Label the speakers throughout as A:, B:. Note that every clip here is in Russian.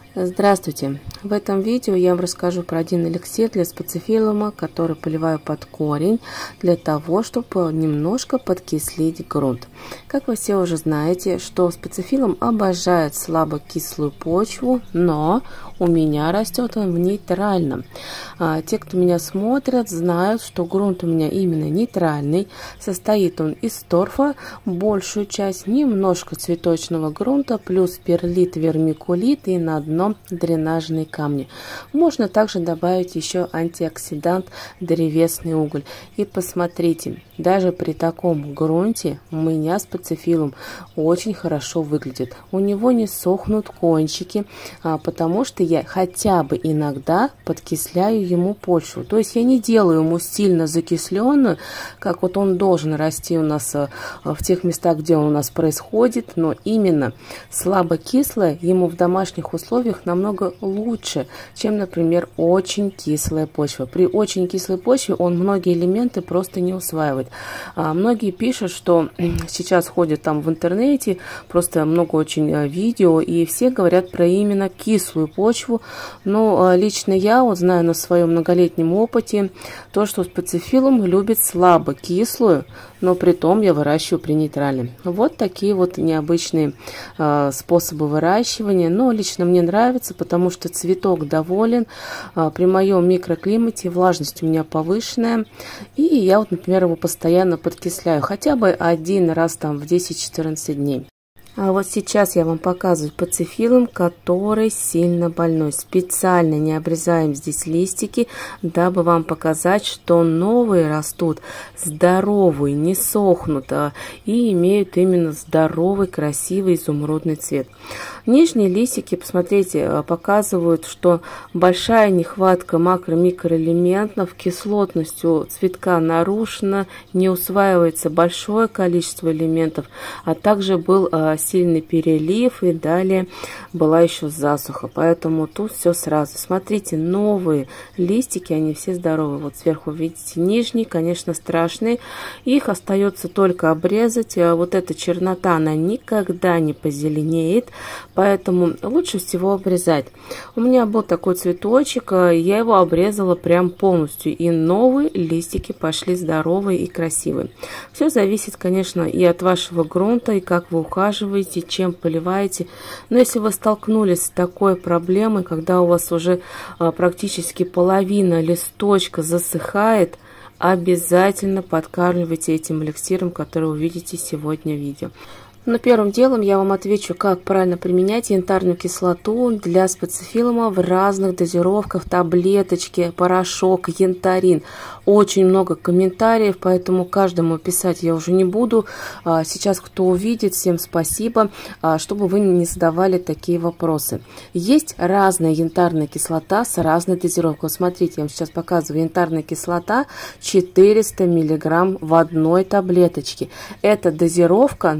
A: Здравствуйте! В этом видео я вам расскажу про один эликсир для специфилума, который поливаю под корень для того, чтобы немножко подкислить грунт. Как вы все уже знаете, что специфилум обожает слабокислую почву, но у меня растет он в нейтральном. Те, кто меня смотрят, знают, что грунт у меня именно нейтральный. Состоит он из торфа, большую часть, немножко цветочного грунта, плюс перлит, вермикулит и на дно дренажные камни. Можно также добавить еще антиоксидант древесный уголь. И посмотрите, даже при таком грунте у меня специфилум очень хорошо выглядит. У него не сохнут кончики, потому что я хотя бы иногда подкисляю ему почву. То есть я не делаю ему сильно закисленную, как вот он должен расти у нас в тех местах, где он у нас происходит, но именно слабокислое ему в домашних условиях намного лучше, чем, например, очень кислая почва. При очень кислой почве он многие элементы просто не усваивает. Многие пишут, что сейчас ходят там в интернете, просто много очень видео, и все говорят про именно кислую почву. Но лично я вот знаю на своем многолетнем опыте то, что специфилум любит слабо кислую, но при том я выращиваю при нейтральном. Вот такие вот необычные способы выращивания. Но лично мне нравится, потому что цветок доволен. При моем микроклимате влажность у меня повышенная. И я вот, например, его постоянно подкисляю. Хотя бы один раз там в 10-14 дней. А вот сейчас я вам показываю пацифилум, который сильно больной. Специально не обрезаем здесь листики, дабы вам показать, что новые растут здоровые, не сохнут и имеют именно здоровый, красивый изумрудный цвет. Нижние листики, посмотрите, показывают, что большая нехватка макро-микроэлементов, кислотностью цветка нарушена, не усваивается большое количество элементов, а также был сильный перелив и далее была еще засуха. Поэтому тут все сразу. Смотрите, новые листики, они все здоровые. Вот сверху видите нижние, конечно, страшные. Их остается только обрезать. Вот эта чернота, она никогда не позеленеет, поэтому лучше всего обрезать. У меня был такой цветочек, я его обрезала прям полностью, и новые листики пошли здоровые и красивые. Все зависит, конечно, и от вашего грунта, и как вы ухаживаете, чем поливаете. Но если вы столкнулись с такой проблемой, когда у вас уже практически половина листочка засыхает, обязательно подкармливайте этим эликсиром, который увидите сегодня в видео. Но первым делом я вам отвечу, как правильно применять янтарную кислоту для специфилума в разных дозировках: таблеточки, порошок, янтарин. Очень много комментариев, поэтому каждому писать я уже не буду. Сейчас кто увидит, всем спасибо, чтобы вы не задавали такие вопросы. Есть разная янтарная кислота с разной дозировкой. Вот смотрите, я вам сейчас показываю. Янтарная кислота 400 мг в одной таблеточке. Это дозировка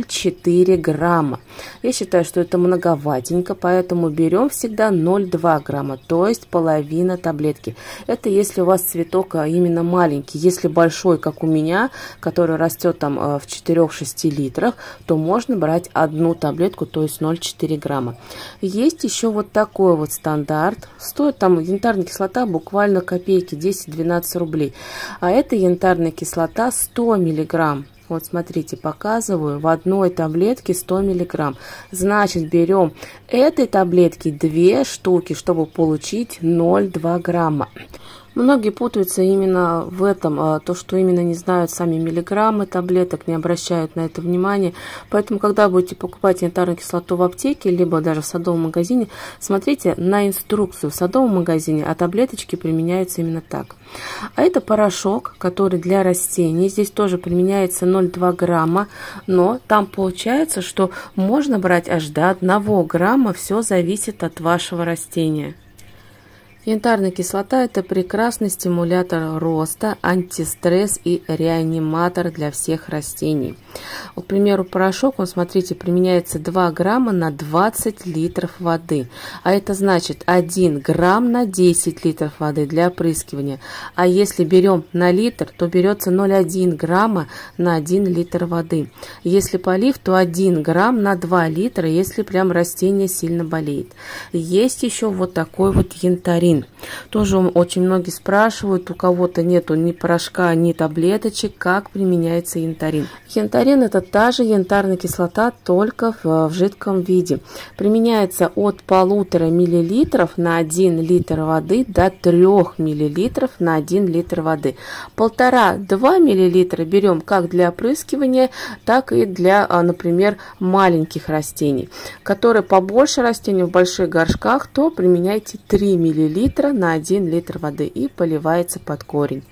A: 0,4 грамма. Я считаю, что это многоватенько, поэтому берем всегда 0,2 грамма, то есть половина таблетки. Это если у вас цветок именно маленький. Если большой, как у меня, который растет там в 4-6 литрах, то можно брать одну таблетку, то есть 0,4 грамма. Есть еще вот такой вот стандарт. Стоит там янтарная кислота буквально копейки, 10-12 рублей. А это янтарная кислота 100 миллиграмм. Вот смотрите, показываю, в одной таблетке 100 миллиграмм. Значит, берем этой таблетки 2 штуки, чтобы получить 0,2 грамма. Многие путаются именно в этом, то, что именно не знают сами миллиграммы таблеток, не обращают на это внимания. Поэтому, когда будете покупать янтарную кислоту в аптеке, либо даже в садовом магазине, смотрите на инструкцию в садовом магазине, а таблеточки применяются именно так. А это порошок, который для растений. Здесь тоже применяется 0,2 грамма, но там получается, что можно брать аж до 1 грамма, все зависит от вашего растения. Янтарная кислота – это прекрасный стимулятор роста, антистресс и реаниматор для всех растений. Вот, к примеру, порошок, смотрите, применяется 2 грамма на 20 литров воды. А это значит 1 грамм на 10 литров воды для опрыскивания. А если берем на литр, то берется 0,1 грамма на 1 литр воды. Если полив, то 1 грамм на 2 литра, если прям растение сильно болеет. Есть еще вот такой вот янтарин. Тоже очень многие спрашивают, у кого-то нету ни порошка, ни таблеточек, как применяется янтарин. Янтарин – это та же янтарная кислота, только в жидком виде. Применяется от 1,5 мл на 1 литр воды до 3 мл на 1 литр воды. 1,5-2 мл берем как для опрыскивания, так и для, например, маленьких растений. Которые побольше растений в больших горшках, то применяйте 3 мл на 1 литр воды и поливается под корень.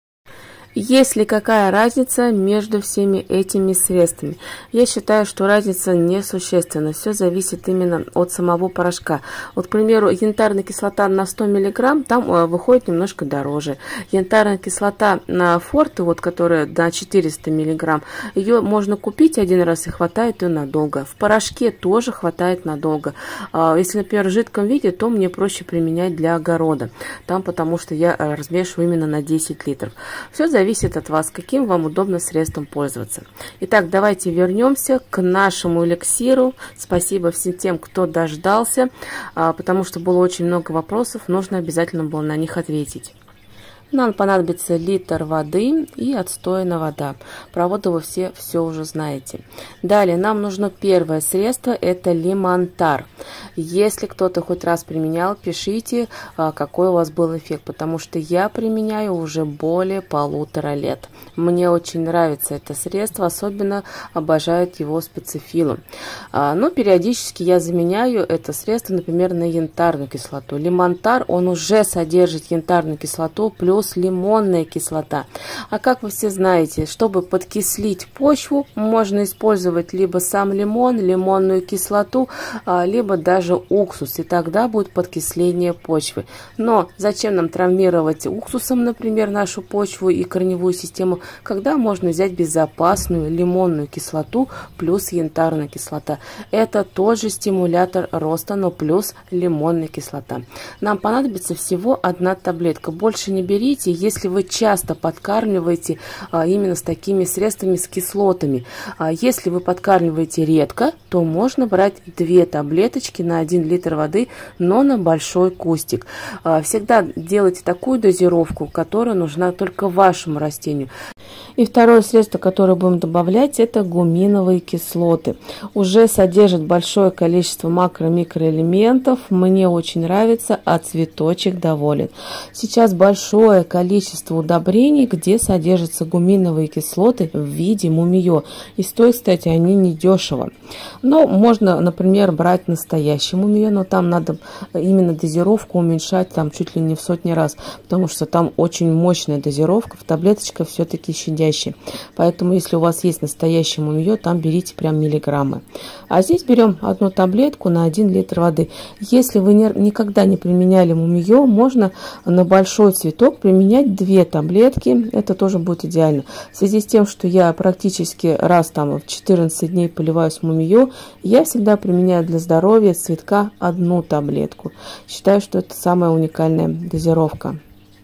A: Есть ли какая разница между всеми этими средствами? Я считаю, что разница несущественна. Все зависит именно от самого порошка. Вот, к примеру, янтарная кислота на 100 мг там выходит немножко дороже. Янтарная кислота на Форте, вот, которая на 400 мг, ее можно купить один раз и хватает ее надолго. В порошке тоже хватает надолго. Если, например, в жидком виде, то мне проще применять для огорода. Там, потому что я размешиваю именно на 10 литров. Все зависит от вас, каким вам удобно средством пользоваться. Итак, давайте вернемся к нашему эликсиру. Спасибо всем тем, кто дождался, потому что было очень много вопросов, нужно обязательно было на них ответить. Нам понадобится литр воды и отстойная вода. Проводы вы все уже знаете. Далее нам нужно первое средство, это лимонтар. Если кто-то хоть раз применял, пишите, какой у вас был эффект, потому что я применяю уже более 1,5 лет. Мне очень нравится это средство, особенно обожают его специфилы. Но периодически я заменяю это средство, например, на янтарную кислоту. Лимонтар, он уже содержит янтарную кислоту плюс лимонная кислота. А как вы все знаете, чтобы подкислить почву, можно использовать либо сам лимон, лимонную кислоту, либо даже уксус, и тогда будет подкисление почвы. Но зачем нам травмировать уксусом, например, нашу почву и корневую систему, когда можно взять безопасную лимонную кислоту плюс янтарная кислота. Это тот же стимулятор роста, но плюс лимонная кислота. Нам понадобится всего 1 таблетка. Больше не берите, если вы часто подкармливаете именно с такими средствами, с кислотами. Если вы подкармливаете редко, то можно брать 2 таблеточки на 1 литр воды, но на большой кустик. Всегда делайте такую дозировку, которая нужна только вашему растению. И второе средство, которое будем добавлять, это гуминовые кислоты. Уже содержит большое количество макро-микроэлементов. Мне очень нравится, а цветочек доволен. Сейчас большое количество удобрений, где содержатся гуминовые кислоты в виде мумиё. И стоят, кстати, они недешево. Но можно, например, брать настоящее мумиё, но там надо именно дозировку уменьшать там чуть ли не в 100 раз, потому что там очень мощная дозировка, в таблеточках все-таки щадящая. Поэтому, если у вас есть настоящее мумиё, там берите прям миллиграммы. А здесь берем 1 таблетку на 1 литр воды. Если вы никогда не применяли мумиё, можно на большой цветок применять 2 таблетки. Это тоже будет идеально. В связи с тем, что я практически раз там в 14 дней поливаю с мумиё, я всегда применяю для здоровья цветка 1 таблетку. Считаю, что это самая уникальная дозировка.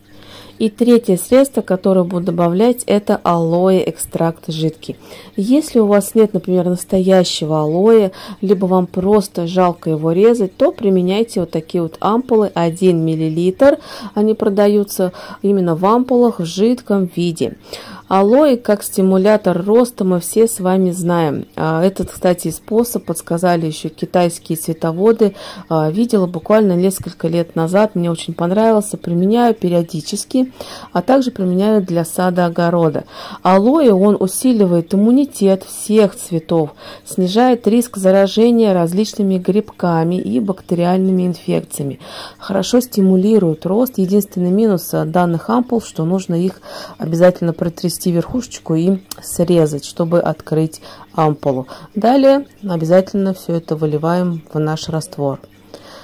A: И третье средство, которое буду добавлять, это алоэ экстракт жидкий. Если у вас нет, например, настоящего алоэ, либо вам просто жалко его резать, то применяйте вот такие вот ампулы 1 мл. Они продаются именно в ампулах в жидком виде. Алоэ как стимулятор роста мы все с вами знаем. Этот, кстати, способ подсказали еще китайские цветоводы. Видела буквально несколько лет назад, мне очень понравился. Применяю периодически, а также применяю для сада-огорода. Алоэ, он усиливает иммунитет всех цветов, снижает риск заражения различными грибками и бактериальными инфекциями. Хорошо стимулирует рост. Единственный минус данных ампул, что нужно их обязательно протрясти верхушечку и срезать, чтобы открыть ампулу. Далее обязательно все это выливаем в наш раствор.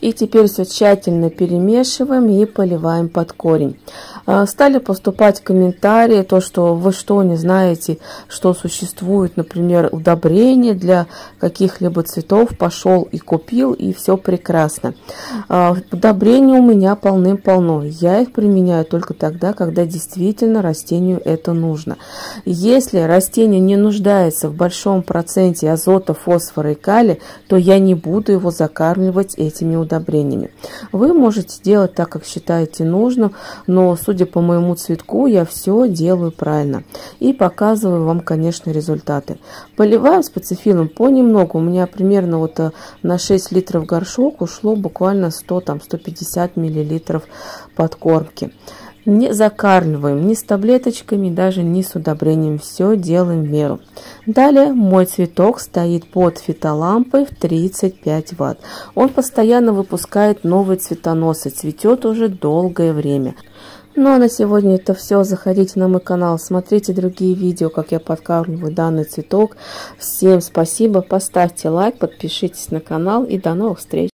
A: И теперь все тщательно перемешиваем и поливаем под корень. Стали поступать комментарии, то что вы что, не знаете, что существует, например, удобрение для каких-либо цветов, пошел и купил, и все прекрасно. Удобрений у меня полным-полно. Я их применяю только тогда, когда действительно растению это нужно. Если растение не нуждается в большом проценте азота, фосфора и калия, то я не буду его закармливать этими удобрениями. Вы можете делать так, как считаете нужным, но, судя по моему цветку, я все делаю правильно. И показываю вам, конечно, результаты. Поливаю специфилом понемногу. У меня примерно вот на 6 литров горшок ушло буквально 100-150 миллилитров подкормки. Не закармливаем ни с таблеточками, даже ни с удобрением. Все делаем в меру. Далее мой цветок стоит под фитолампой в 35 Вт. Он постоянно выпускает новые цветоносы. Цветет уже долгое время. Ну а на сегодня это все. Заходите на мой канал, смотрите другие видео, как я подкармливаю данный цветок. Всем спасибо, поставьте лайк, подпишитесь на канал и до новых встреч.